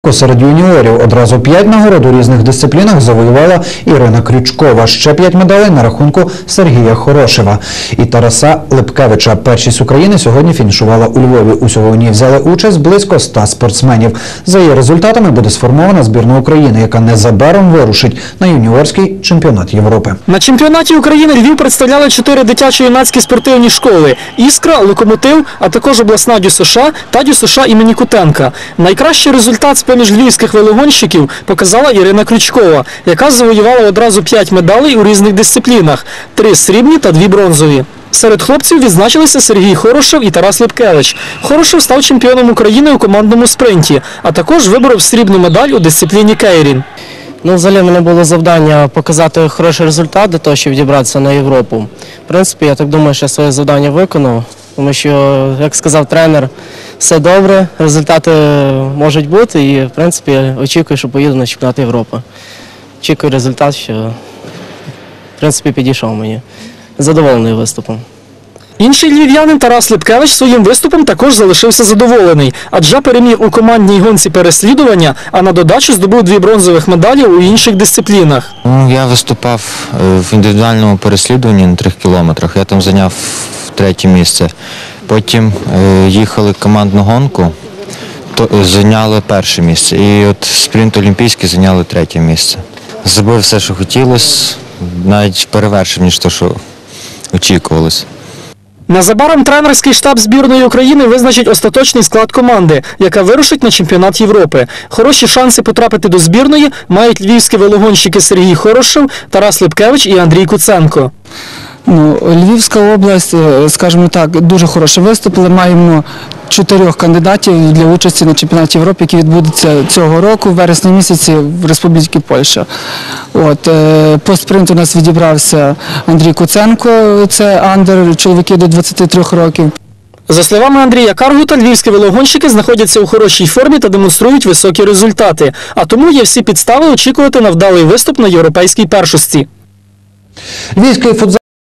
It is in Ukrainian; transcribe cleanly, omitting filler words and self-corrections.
Серед юніорів одразу 5 нагород у різних дисциплінах завоювала Ірина Крючкова. Ще 5 медалей на рахунку Сергія Хорошева і Тараса Липкевича. Першість України сьогодні фінішувала у Львові. Усього у ній взяли участь близько 100 спортсменів. За її результатами буде сформована збірна України, яка незабаром вирушить на юніорський чемпіонат Європи. На чемпіонаті України Львів представляли 4 дитячо-юнацькі спортивні школи – «Іскра», «Локомотив», а також обласна ДЮСШ та ДЮСШ імені Кутенка. Найкращий результат з-поміж львівських велогонщиків показала Ірина Крючкова, яка завоювала одразу 5 медалей у різних дисциплінах – 3 срібні та 2 бронзові. Серед хлопців відзначилися Сергій Хорошев і Тарас Липкевич. Хорошев став чемпіоном України у командному спринті, а також виборов срібну медаль у дисципліні кейрінг. Взагалі, в мене було завдання показати хороший результат для того, щоб відібратися на Європу. В принципі, я так думаю, що я своє завдання виконав, тому що, як сказав тренер, все добре, результати можуть бути і, в принципі, очікую, що поїду на чемпіонат Європи. Очікую результат, що, в принципі, підійшов мені. Задоволений виступом. Інший львів'янин Тарас Липкевич своїм виступом також залишився задоволений, адже переміг у командній гонці переслідування, а на додачу здобув 2 бронзових медалі у інших дисциплінах. Я виступав в індивідуальному переслідуванні на 3 кілометрах, я там зайняв 3-е місце. Потім їхали командну гонку, зайняли 1-е місце. І от спринт олімпійський зайняли 3-е місце. Зробив все, що хотілося, навіть перевершив, ніж те, що очікувалося. Незабаром тренерський штаб збірної України визначить остаточний склад команди, яка вирушить на чемпіонат Європи. Хороші шанси потрапити до збірної мають львівські велогонщики Сергій Хорошев, Тарас Липкевич і Андрій Куценко. Львівська область, скажімо так, дуже хороше виступили. Маємо 4 кандидатів для участі на чемпіонаті Європи, який відбудеться цього року, в вересні місяці в Республіці Польща. По спринту у нас відібрався Андрій Куценко, це андер, чоловіки до 23 років. За словами Андрія Каргута, львівські велогонщики знаходяться у хорошій формі та демонструють високі результати. А тому є всі підстави очікувати на вдалий виступ на європейській першості. Львівський футзал